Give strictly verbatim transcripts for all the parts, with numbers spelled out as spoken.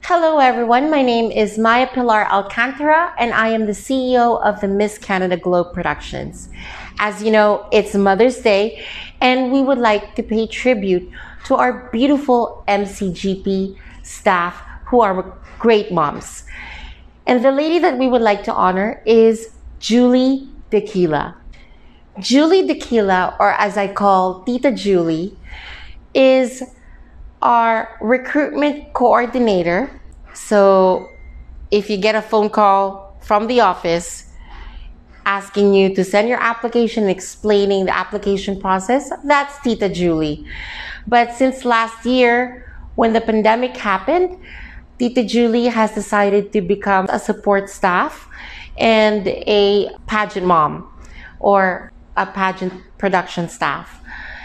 Hello everyone, my name is Maya Pilar Alcantara and I am the C E O of the Miss Canada Globe Productions. As you know, it's Mother's Day and we would like to pay tribute to our beautiful M C G P staff who are great moms. And the lady that we would like to honor is Julie Tequila. Julie Tequila, or as I call Tita Julie, is our recruitment coordinator. So if you get a phone call from the office asking you to send your application, explaining the application process, that's Tita Julie. But since last year, when the pandemic happened, Tita Julie has decided to become a support staff and a pageant mom or a pageant production staff.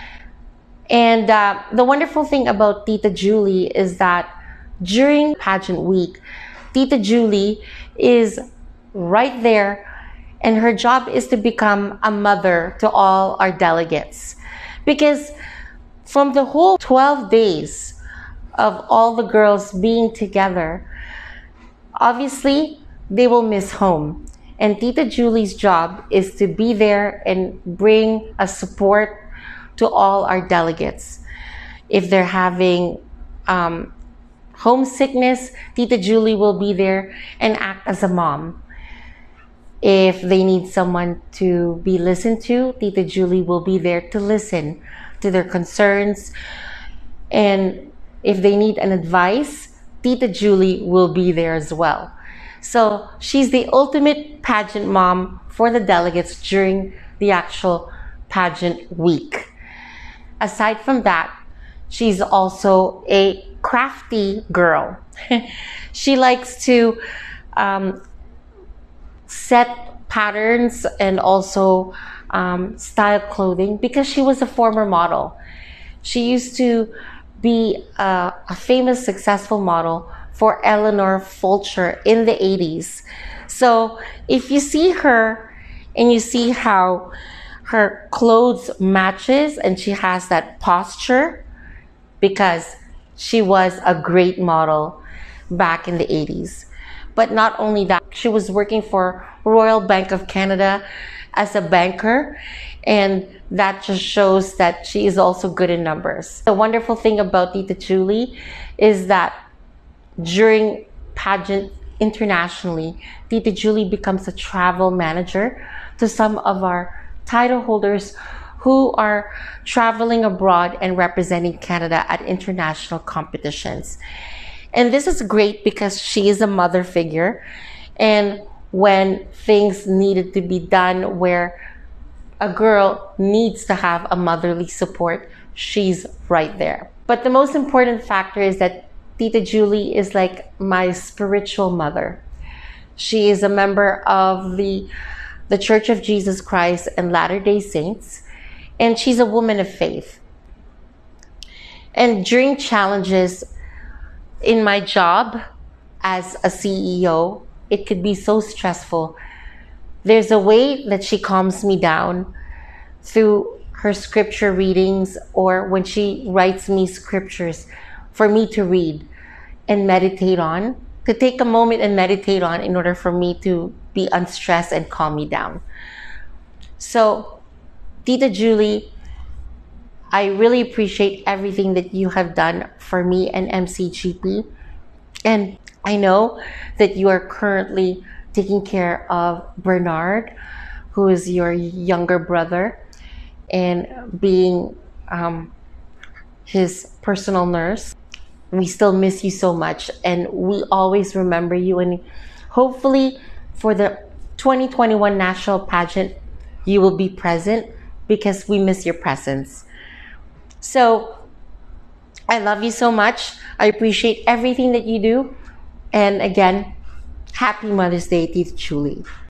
And uh, the wonderful thing about Tita Julie is that during pageant week, Tita Julie is right there and her job is to become a mother to all our delegates. Because from the whole twelve days of all the girls being together, obviously they will miss home. And Tita Julie's job is to be there and bring a support to all our delegates. If they're having um, homesickness, Tita Julie will be there and act as a mom. If they need someone to be listened to, Tita Julie will be there to listen to their concerns. And if they need an advice, Tita Julie will be there as well. So she's the ultimate pageant mom for the delegates during the actual pageant week. Aside from that, she's also a crafty girl. She likes to um, set patterns and also um, style clothing because she was a former model. She used to be a, a famous, successful model for Eleanor Fulcher in the eighties. So if you see her and you see how her clothes matches and she has that posture, because she was a great model back in the eighties. But not only that, she was working for Royal Bank of Canada as a banker, and that just shows that she is also good in numbers. The wonderful thing about Tita Julie is that during pageant internationally, Tita Julie becomes a travel manager to some of our title holders who are traveling abroad and representing Canada at international competitions. And this is great because she is a mother figure, and when things needed to be done where a girl needs to have a motherly support, she's right there. But the most important factor is that Tita Julie is like my spiritual mother. She is a member of the the Church of Jesus Christ and Latter-day Saints, and she's a woman of faith. And during challenges in my job as a C E O, it could be so stressful. There's a way that she calms me down through her scripture readings, or when she writes me scriptures for me to read and meditate on, to take a moment and meditate on in order for me to be unstressed and calm me down. So, Tita Julie, I really appreciate everything that you have done for me and M C G P. And I know that you are currently taking care of Bernard, who is your younger brother, and being um, his personal nurse. We still miss you so much, and we always remember you, and hopefully for the twenty twenty-one national pageant you will be present because we miss your presence. So I love you so much. I appreciate everything that you do, and again, happy Mother's Day, Tita Julie.